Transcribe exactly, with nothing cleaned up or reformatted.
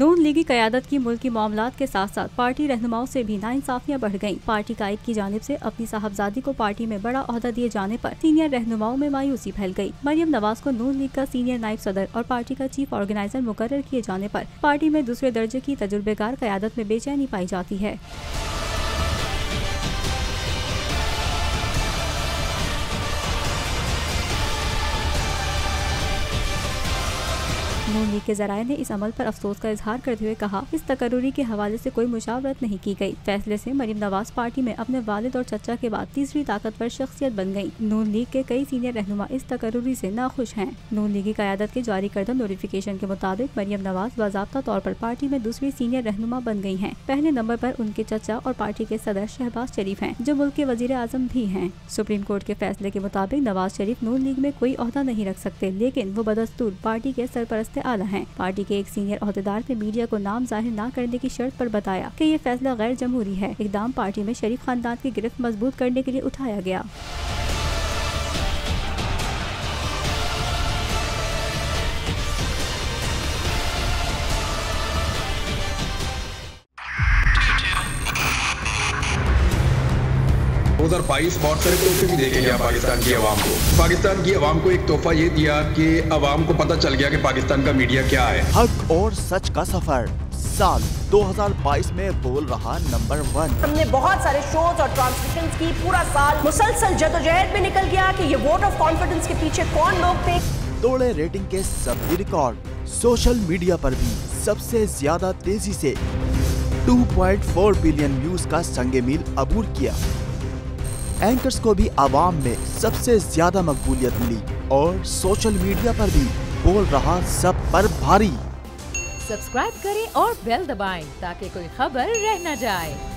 नून लीगी क़यादत की मुल्की मामलात के साथ साथ पार्टी रहनुमाओं से भी नाइंसाफियां बढ़ गईं। पार्टी कायद की जानिब से अपनी साहबजादी को पार्टी में बड़ा ओहदा दिए जाने पर सीनियर रहनुमाओं में मायूसी फैल गई। मरियम नवाज को नून लीग का सीनियर नायब सदर और पार्टी का चीफ ऑर्गेनाइजर मुकर्रर किए जाने पर पार्टी में दूसरे दर्जे की तजुर्बेकार क़यादत में बेचैनी पाई जाती है। नून लीग के जराये ने इस अमल पर अफसोस का इजहार करते हुए कहा, इस तकर्रुरी के हवाले से कोई मुशावरत नहीं की गई। फैसले से मरियम नवाज पार्टी में अपने वालिद और चचा के बाद तीसरी ताकतवर शख्सियत बन गयी। नून लीग के कई सीनियर रहनुमा इस तकर्रुरी से नाखुश हैं। नून लीग की क़यादत के जारी करदा नोटिफिकेशन के मुताबिक मरियम नवाज बाज़ाब्ता तौर पर पार्टी में दूसरी सीनियर रहनुमा बन गयी हैं। पहले नंबर पर उनके चचा और पार्टी के सदर शहबाज शरीफ हैं, जो मुल्क के वजीर आजम भी हैं। सुप्रीम कोर्ट के फैसले के मुताबिक नवाज शरीफ नून लीग में कोई ओहदा नहीं रख सकते, लेकिन वो बदस्तूर पार्टी के सरपरस्ते आला हैं। पार्टी के एक सीनियर ओहदेदार ने मीडिया को नाम जाहिर न करने की शर्त पर बताया कि ये फैसला गैर जमहूरी है। इकदाम पार्टी में शरीफ खानदान की गिरफ्त मजबूत करने के लिए उठाया गया। दो हज़ार बाईस बहुत सारे तोहफे भी देखे गया पाकिस्तान की आवाम को। पाकिस्तान की आवाम को एक तोहफा ये दिया कि आवाम को पता चल गया कि पाकिस्तान का मीडिया क्या है। हक और सच का सफर साल दो हज़ार बाईस में बोल रहा नंबर वन। हमने बहुत सारे शोज और ट्रांसमिशंस की, पूरा साल मुसलसल जदोजहद में निकल गया कि ये वोट ऑफ कॉन्फिडेंस के पीछे कौन लोग थे। तोड़े रेटिंग के सभी रिकॉर्ड। सोशल मीडिया पर भी सबसे ज्यादा तेजी से दो पॉइंट चार बिलियन व्यूज का संगे मील अबूर किया। एंकर्स को भी आवाम में सबसे ज्यादा मकबूलियत मिली और सोशल मीडिया पर भी बोल रहा सब पर भारी। सब्सक्राइब करें और बेल दबाएं ताकि कोई खबर रह न जाए।